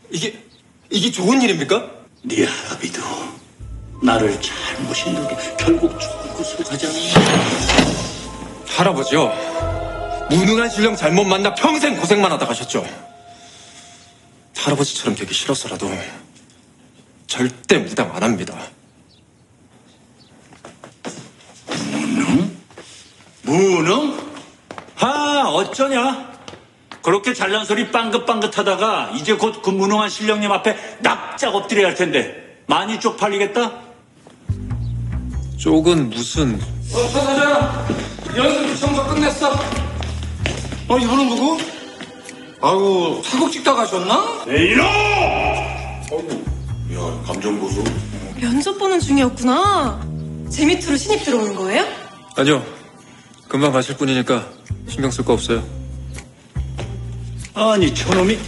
이게 좋은 일입니까? 네 할아비도 나를 잘 모신 덕에 결국 좋은 곳으로 가잖아. 할아버지요. 무능한 신령 잘못 만나 평생 고생만 하다 가셨죠. 할아버지처럼 되기 싫어서라도 절대 무당 안 합니다. 무능? 어쩌냐? 그렇게 잘난 소리 빵긋빵긋하다가 이제 곧 그 무능한 신령님 앞에 납작 엎드려야 할 텐데 많이 쪽팔리겠다? 쪽은 무슨... 사장! 연습 청소 끝냈어. 이분은 누구? 아이고, 사극 찍다 가셨나? 이놈! 야, 감정 보소. 면접 보는 중이었구나. 제 밑으로 신입 들어오는 거예요? 아니요. 금방 가실 분이니까 신경 쓸 거 없어요. 아니 저놈이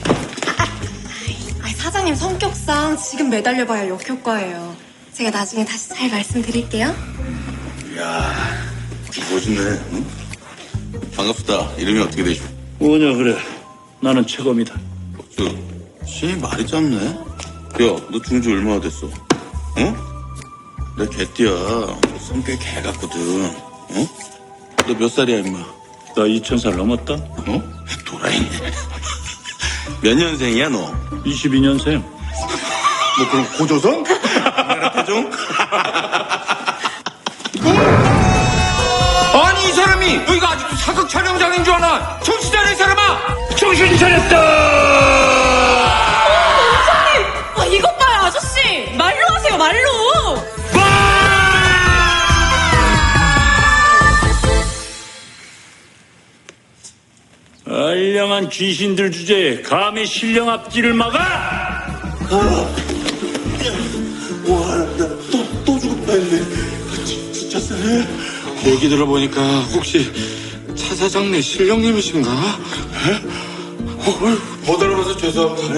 사장님 성격상 지금 매달려봐야 역효과예요. 제가 나중에 다시 잘 말씀드릴게요. 야, 멋있네. 응? 반갑습니다. 이름이 어떻게 되시오? 뭐냐 그래. 나는 최검이다. 신이 말이 짧네. 야, 너 죽은 지 얼마나 됐어? 응? 내 개띠야. 성격이 개 같거든. 응? 너 몇 살이야, 임마? 나 2000살 넘었다. 도라이네. 몇 년생이야, 너? 22년생. 뭐 그럼 고조선? 우리나라 태종? 아니, 이 사람이 여기가 아직도 사극 촬영장인 줄 아나? 정신 차려, 이 사람아! 정신 차렸다! 이것 봐요, 아저씨! 말로 하세요, 말로! 알량한 귀신들 주제에 감히 신령 앞길을 막아! 와, 또 죽었다 했네. 진짜 쎄. 얘기 들어보니까 혹시 차 사장네 신령님이신가? 못 알아봐서 죄송합니다.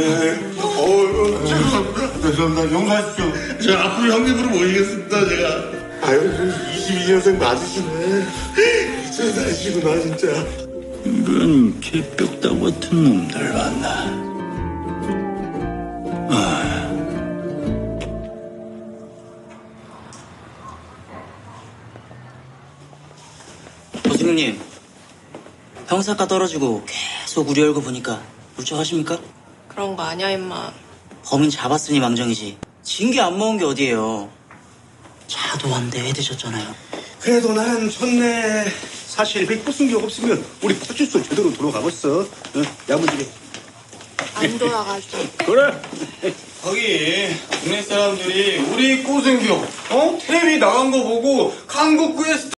죄송합니다. 용서하십시오. 제가 앞으로 형님으로 모시겠습니다, 제가. 아유, 22년생 맞으시네. 천사시구나, 진짜. 이런 개벽다구 같은 놈들 만나. 고승님, 형사과 떨어지고 계속 우리 얼굴 보니까 울적하십니까? 그런 거 아니야, 임마. 범인 잡았으니 망정이지. 징계 안 먹은 게 어디예요. 차도 한 대 해드셨잖아요. 그래도 난 좋네. 사실 100% 승격 없으면 우리 파출소 제대로 돌아가겠어. 야무지게. 안 돌아가죠. 그래. 거기 동네 사람들이 우리 꼬승규 텔레비 나간 거 보고 강북구에